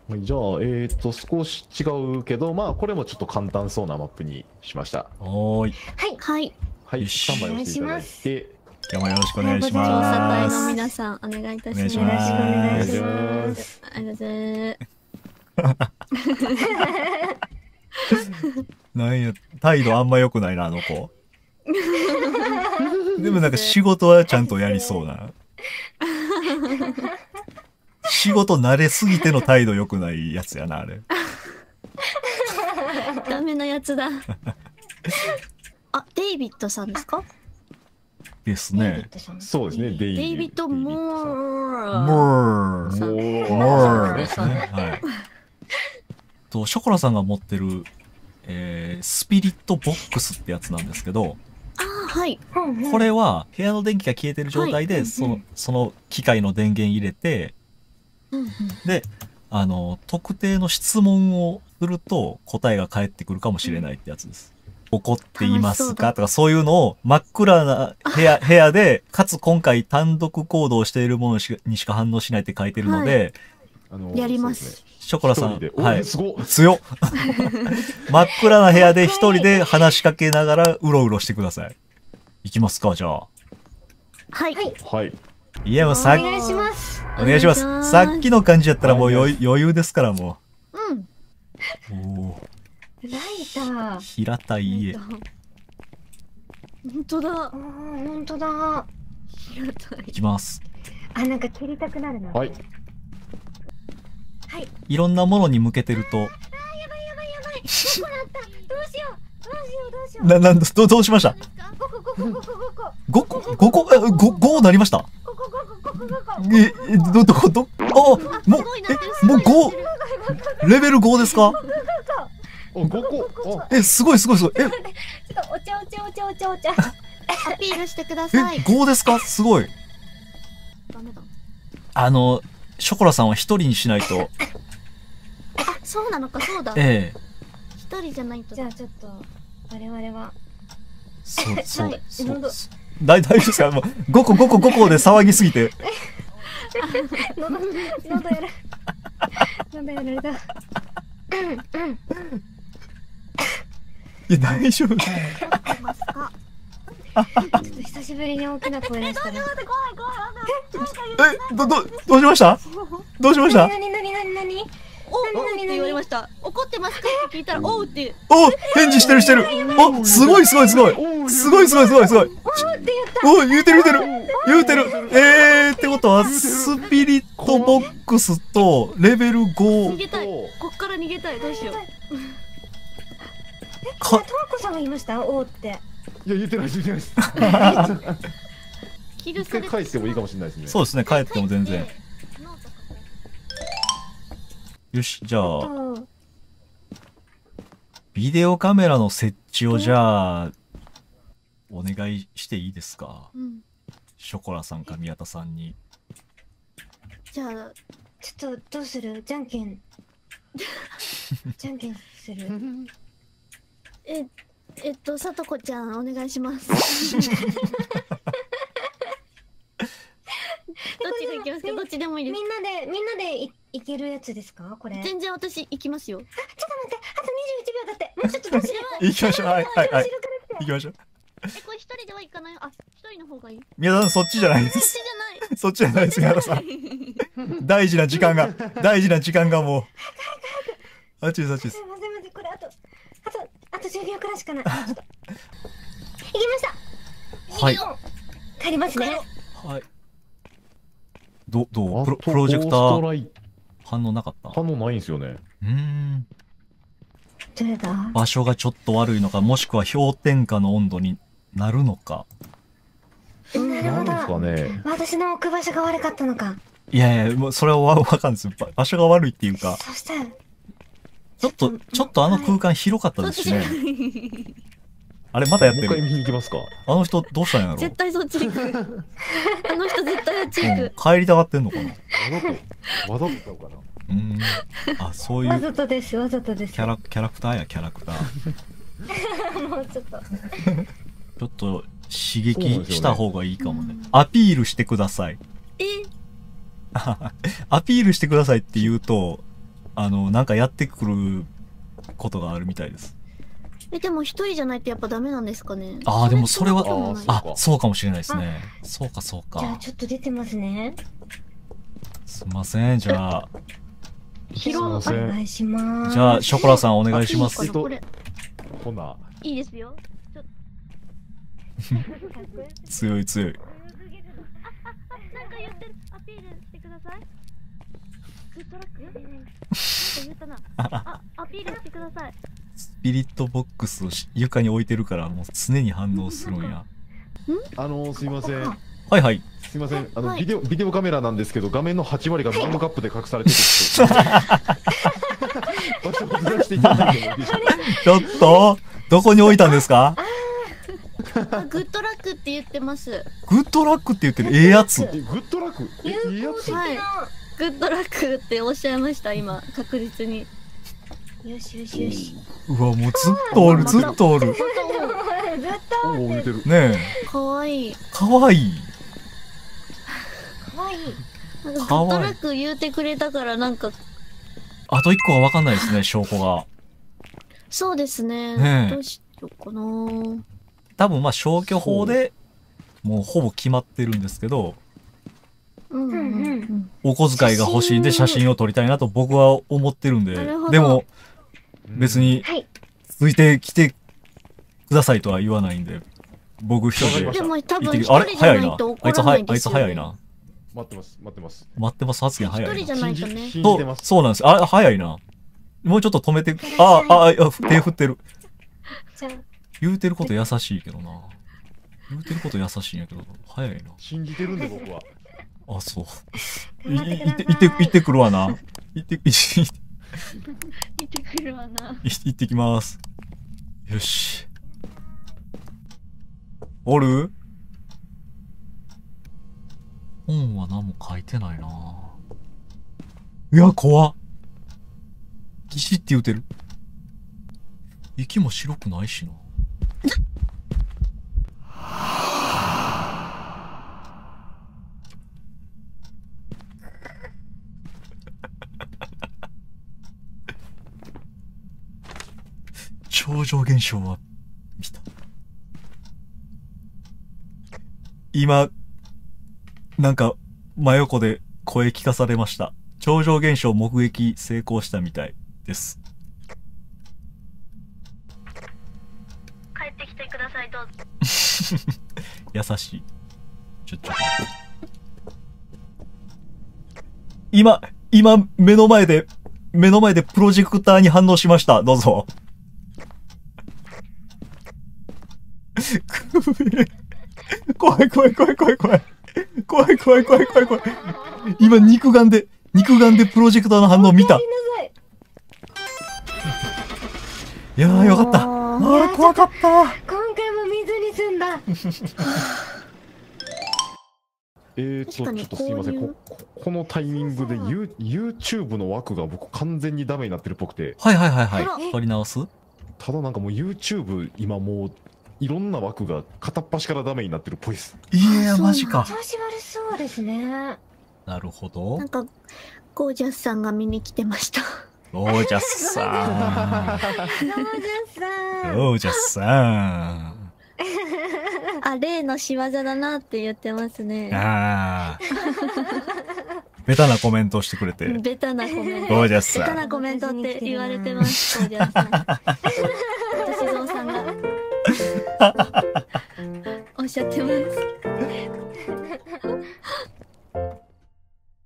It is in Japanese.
はい、じゃあ、少し違うけど、まあ、これもちょっと簡単そうなマップにしました。 おーい。 はい。 はい、 よしスタンバイをしていただいて。 今日もよろしくお願いし調査隊のます。 皆さん、お願いいたします。 お願いしよろしくお願いますします。ありがとうございなんや、態度あんま良くないな、あの子。でもなんか仕事はちゃんとやりそうな。仕事慣れすぎての態度良くないやつやな、あれ。 ダメなやつだ。あ、デイビッドさんですか？ ですね。 そうですね、 デイビッド・モーモー。 さん。 モーですね。はい。と、ショコラさんが持ってる、スピリットボックスってやつなんですけど、 ああ、はい。 これは部屋の電気が消えてる状態で、 はいその機械の電源入れて、 うんうん、 で、特定の質問をすると答えが返ってくるかもしれないってやつです。怒っていますかとかそういうのを真っ暗な部屋で、かつ今回単独行動しているものにしか反応しないって書いてるので、 やります。 ショコラさん、はい。 すごっ。 強っ。真っ暗な部屋で一人で話しかけながらうろうろしてください。いきますか、じゃあ。 はい。 はい。 いや、もうお願いします。 お願いします。さっきの感じやったらもう余裕ですから、もうん。 う。おー。 ライター。 平たい家。 本当だ。 ああ、本当だ。 平たい。 いきます。 あ、なんか切りたくなるな。 はい。 はい。 いろんなものに向けてると。 やばいやばいやばい。5個だった。どうしよう。どうしようどうしよう。 どうしました 5個5個5個5個。 ?5 個なりました 5個5個。 もう5、レベル5ですか 5個。 すごい。 ちょっとお茶。 アピールしてください。 5ですかすごい。 ダメだ。 ショコラさんは一人にしないと。 あ、そうなのか、そうだ。 ええ。 一人じゃないと。 じゃあちょっと我々は。 そう。 喉大丈夫ですかもう5個で騒ぎすぎて。 喉やられた。 いや、大丈夫。 ますか？ ちょっと久しぶりに大きな声出したら。 どうしました何おうって言われました。怒ってますかって聞いたら、おうって。 お返事してる。おすごい。すごい。お言うてる。ってことは、スピリットボックスとレベル5。 逃げたい。こっから逃げたい。どうしよう。 トワコさんが言いましたおーって。 いや、言ってないです。 キルされて返してもいいかもしれないですね。 そうですね、帰っても全然。よし、じゃあ、ビデオカメラの設置をじゃあ、お願いしていいですか？ うん。 ショコラさんか宮田さんに。 じゃあ、 ちょっとどうする？じゃんけんする。 さとこちゃん、お願いします。どっちが行きますか？どっちでもいいです。 みんなでいけるやつですかこれ？ 全然私行きますよ。 ちょっと待って、あと21秒だって。もうちょっとどうしよう。 行きましょう。はい。行きましょう。 これ一人では行かないよ。あ、一人の方がいい。 宮田さん、そっちじゃないでそっちす。 じゃない。 そっちじゃないです、宮田さん。大事な時間がもう。あっちです。 待って、これあと10秒くらいしかない。ちょっと。行きました。 はい。 帰りますね。 はい。どうプロジェクター反応なかった？ 反応ないんですよね。 どれだ？ 場所がちょっと悪いのか、もしくは氷点下の温度になるのか。 なんですかね。 私の置く場所が悪かったのか。 いや、もうそれはわかんないです。場所が悪いっていうか。 そしたらちょっとあの空間広かったですしね。あれまたやってる。 もう一回見に行きますか。 あの人どうしたんやろ。 絶対そっち行く。あの人絶対あっち行く。 帰りたがってんのかな。 わざとちゃうかな。 あ、そういうわざとです。 キャラクター。 もうちょっと。 ちょっと刺激した方がいいかもね。アピールしてください。アピールしてくださいって言うと、 なんかやってくることがあるみたいです。 でも一人じゃないとやっぱダメなんですかね。 ああ、でもそれは、 あそうかもしれないですね。そうか、そうじゃあか。 ちょっと出てますね。 すいません、じゃあ、 披露おすいません願いします。 じゃあ、ショコラさんお願いしますあいい。かなこれほな、 いいですよ。 強い強い。 なんか言ってる。アピールしてください。グッドラック。なんか言ったな。アピールしてください。 スピリットボックスを床に置いてるから、もう常に反応するんや。 すいません。 はいはい。 すいません。 はいビデオカメラなんですけど、画面の8割がマグカップで隠されてて、場所をずらしていただいてもいいでしょうか。 ちょっと、どこに置いたんですか？ グッドラックって言ってます。 グッドラックって言ってる。ええやつ。 グッドラックいいやつはい。グッドラックっておっしゃいました今確実に。 よしよしよし。 うわ、もうずっとおる、ずっとおる。 ずっとおお、見てる。 ねえ、 かわいい。 かわいい。 可愛い。 なんかグッドラック言うてくれたからなんかあと一個がわかんないですね、証拠が。 そうですね。 ねえどうしようかな。 多分まあ消去法でもうほぼ決まってるんですけど、 うんうんお小遣いが欲しいんで写真を撮りたいなと僕は思ってるんでなるほ、どでも別にはい。 ついてきてくださいとは言わないんで、僕一人でわかりましでも多行っ分一てきあれ人じゃ早いな。 ないと怒あいつらないですよ、ね。 早いな。 待ってます、待ってます。 待ってます、発言早いな一人じ。ゃないとね。 信じてます。 そうなんです。あ、早いな。もうちょっと止めて、手振ってる。 じゃあ、 言うてること優しいけどな。言うてること優しいんやけど、早いな。 信じてるんで、僕は。 あ、そう。 頑張ってください。 行ってくるわな。行ってくるわな。 行ってきます。よし。おる？本は何も書いてないな。いや、怖っ。ギシって言うてる。息も白くないしな。超常現象は見た。今、なんか真横で声聞かされました。超常現象目撃成功したみたいです。 帰ってきてくださいどうぞ。 優しい。ちょっと。今、目の前でプロジェクターに反応しました。どうぞ。怖い。今肉眼でプロジェクターの反応見た。いやーよかった。あー怖かった。 今回も水に済んだ。 ちょっとすいません。このタイミングでYouTube の枠が僕完全にダメになってるっぽくて。 はい。取り直す？ ただなんかもう YouTube 今もういろんな枠が片っ端からダメになってるっぽいです。 いやマジか。 調子悪そうですね。 なるほどな。んかゴージャスさんが見に来てました。 ゴージャスさん。ゴージャスさん。 あ、例の仕業だなって言ってますね。 ああ。ベタなコメントをしてくれて。 ベタなコメント。 ゴージャスさん。 ベタなコメントって言われてます。ゴージャスさん。私ゾウさんがおっしゃってます。